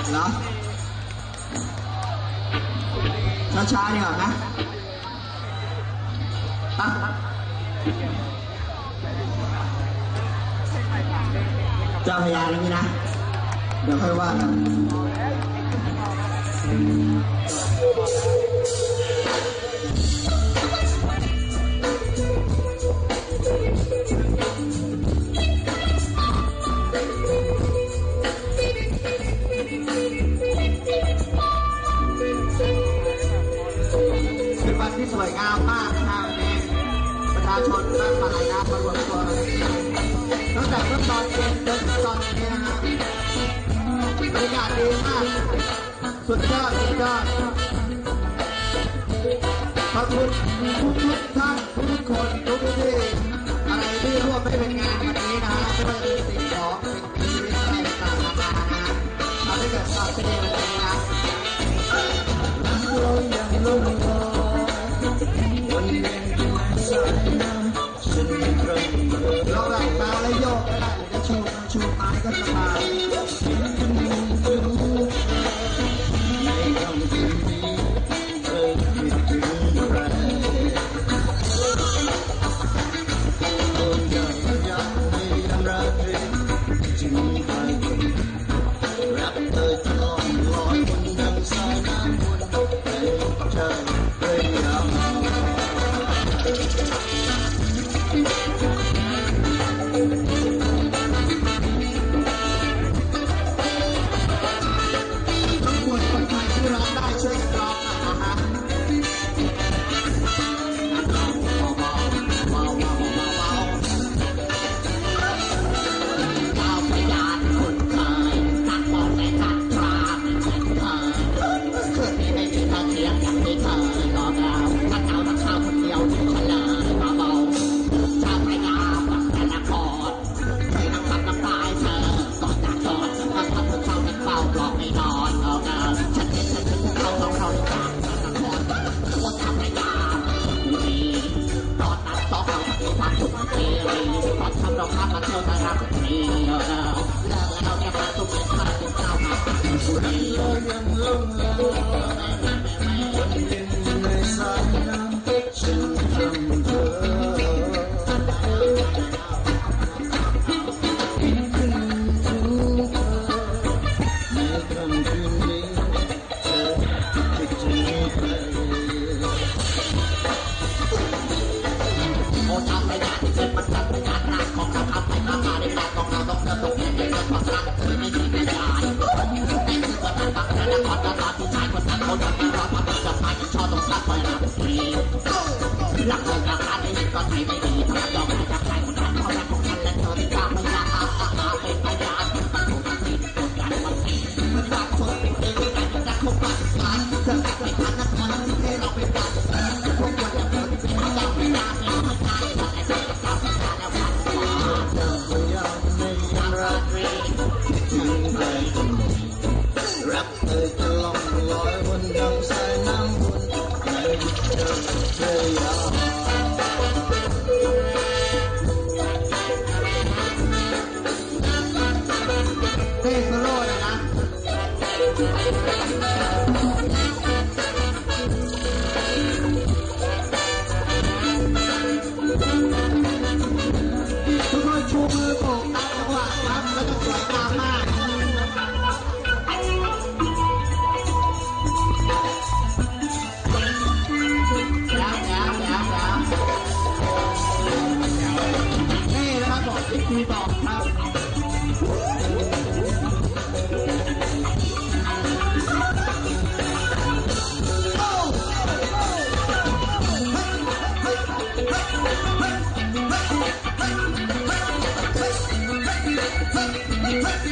เหรอช้าๆดีกว่านะเจ้าพยาแล้วนี่นะเดี๋ยวค่อยว่ากันเป็นวันที่สวยงามมากนะครับประชาชนมากมายนะมารวมตัวกันตั้งแต่เมื่อตอนเย็นจนถึงตอนนี้นะฮะบรรยากาศดีมากสุดยอดสุดยอดขอบคุณทุกท่านทุกคนทุกที่อะไรที่ร่วมไม่เป็นงานวันนี้นะฮะไม่ว่าจะเป็นสิ่งของสิ่งมีชีวิตอะไรต่างๆนานานะฮะทำให้เกิดความสนุกวันนี้นะเรายังลงรอวันเย็นที่สายน้ำฉันยังเริ่มเราหลับตาและโยกก็ได้หรือจะชูไม้ก็สบายในคำคืนนี้เธอคิดถึงใครโอ้ยยังไม่ยังรักเธอจึงใครรักเธอจะลอยลอยบนดังสายน้ำบนใจเรียบช่วยกันร้องนะฮะเราพยานคนเคยตักบอกแต่ตักตราเคยไม่มีทางเทียมอย่างที่เคยบอกเราถ้าเจ้าต้องเข้าคนเดียวถึงเฉลยมาเบาชาวพยาบักแต่ละครเคยนั่งทำน้ำตายเธอก่อนจากก่อนก็ทำเพื่อเขาเป็นเฝ้าปลอกไม่นอนเอาเงาฉันเห็นเขาจากคนทำให้ยากดีตอนนั้นสองเราทำให้ความสุขเที่ยวตอนทำเราทำมาเที่ยวทางรักดีแล้วเราจะมาตุ้มเป็นข้าเป็นเจ้ามาสุดที่เรายังลงวันเย็นในสายน้ำฉันทำเธอคิดถึงเธอในค่ำคืนนี้เธอคิดถึงใครโอ้ทำไม่ได้ที่เกิดมันจัดเป็นการรักของเราทำให้มาได้แต่ของเราต้องเดินตรงนี้เดินความรักเธอไม่มีไม่ได้แต่คือวันนั้นบางครั้งแล้วก่อนตอนผู้ชายคนนั้นเขาจะมารอมาเป็นเจ้าชายที่ชอบต้องรักไปรักทีรักเลยรักกันไม่ก็ใช่ไม่ดีถ้ายอมให้รักใครคนนั้นเขารักของฉันและเธอที่กล้าไม่ยากเป็นพยานมันคงต้องติดตัวกันวันนี้มันรักคนเป็นเองไม่ได้จะคบกันมันเธอไม่ทันนักมันให้เราเป็นกันพวกวันเธอที่เป็นเจ้าไม่ได้ไม่ใช่แต่เธอจะกล้าเป็นกันแล้วกันเธอพยายามไม่ยังรักถึงใครคนหนึ่งรักเธอจะล่องลอยบนดังสายน้ำบนในเธอยาวเต้โซโล่นะนะทุกคนชูมือโบกตามจังหวะครับแล้วจะสวยงามมากนี่นะครับบอกที่คุยบอกครับเ